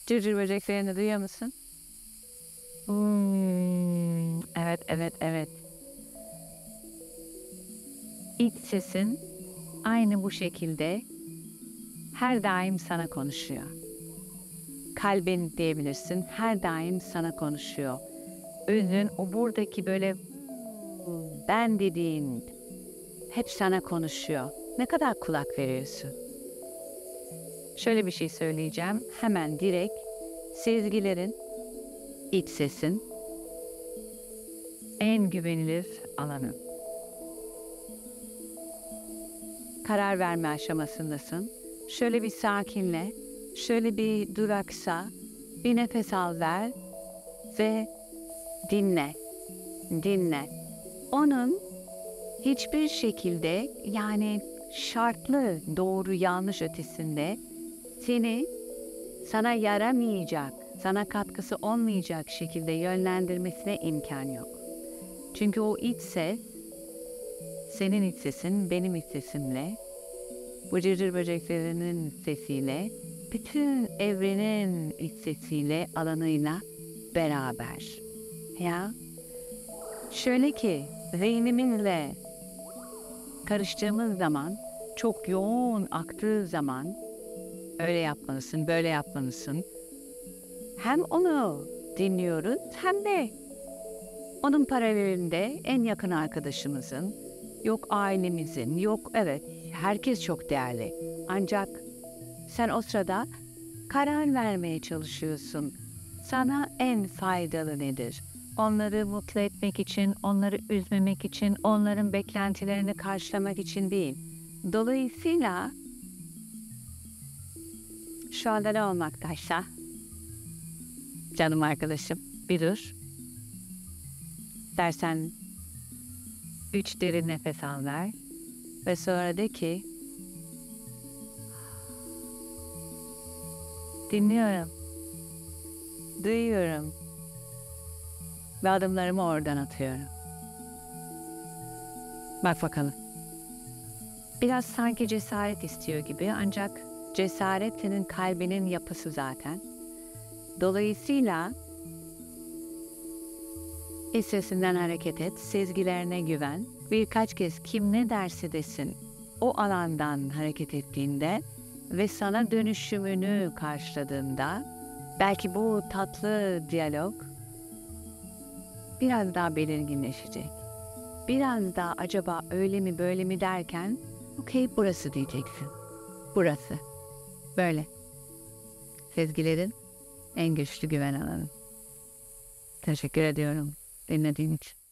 Cırcır böceklerini duyuyor musun? Evet, evet, evet. İç sesin aynı bu şekilde her daim sana konuşuyor. Kalbin diyebilirsin, her daim sana konuşuyor. Özün, o buradaki böyle ben dediğin hep sana konuşuyor. Ne kadar kulak veriyorsun? Şöyle bir şey söyleyeceğim. Hemen direkt sezgilerin, iç sesin en güvenilir alanı. Karar verme aşamasındasın. Şöyle bir sakinle, şöyle bir duraksa, bir nefes al ver ve dinle, dinle. Onun hiçbir şekilde yani şartlı doğru yanlış ötesinde sana yaramayacak, sana katkısı olmayacak şekilde yönlendirmesine imkan yok. Çünkü o iç ses, senin iç sesin, benim iç sesimle, bu cırcır böceklerinin sesiyle, bütün evrenin iç sesiyle, alanıyla beraber. Ya, şöyle ki, zihnimizle karıştığımız zaman, çok yoğun aktığı zaman, öyle yapmalısın, böyle yapmalısın. Hem onu dinliyoruz hem de onun paralelinde en yakın arkadaşımızın, yok ailemizin, yok evet herkes çok değerli. Ancak sen o sırada karar vermeye çalışıyorsun. Sana en faydalı nedir? Onları mutlu etmek için, onları üzmemek için, onların beklentilerini karşılamak için değil. Dolayısıyla şu anda ne olmaktaysa, canım arkadaşım, bir dur. Dersen 3 derin nefes al ver ve sonra de ki dinliyorum, duyuyorum ve adımlarımı oradan atıyorum. Bak bakalım. Biraz sanki cesaret istiyor gibi ancak cesaret senin kalbinin yapısı zaten. Dolayısıyla iç sesinden hareket et, sezgilerine güven. Birkaç kez kim ne derse desin o alandan hareket ettiğinde ve sana dönüşümünü karşıladığında belki bu tatlı diyalog biraz daha belirginleşecek. Biraz daha acaba öyle mi böyle mi derken okey burası diyeceksin. Burası. Böyle. Sezgilerin en güçlü güven alanı. Teşekkür ediyorum dinlediğin için.